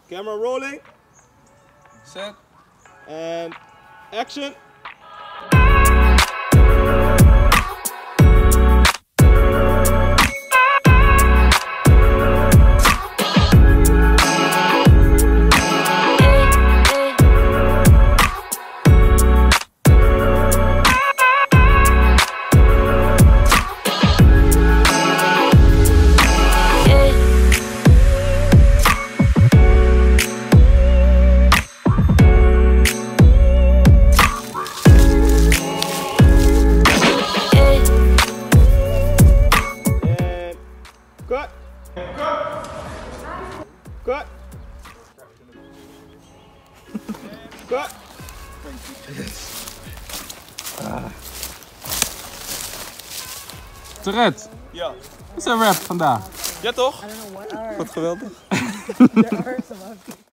Camera rolling. Set. And action. Cut. Cut. Cut. Tourette, Ja. wat is een rap vandaag? Ja toch? Wat geweldig.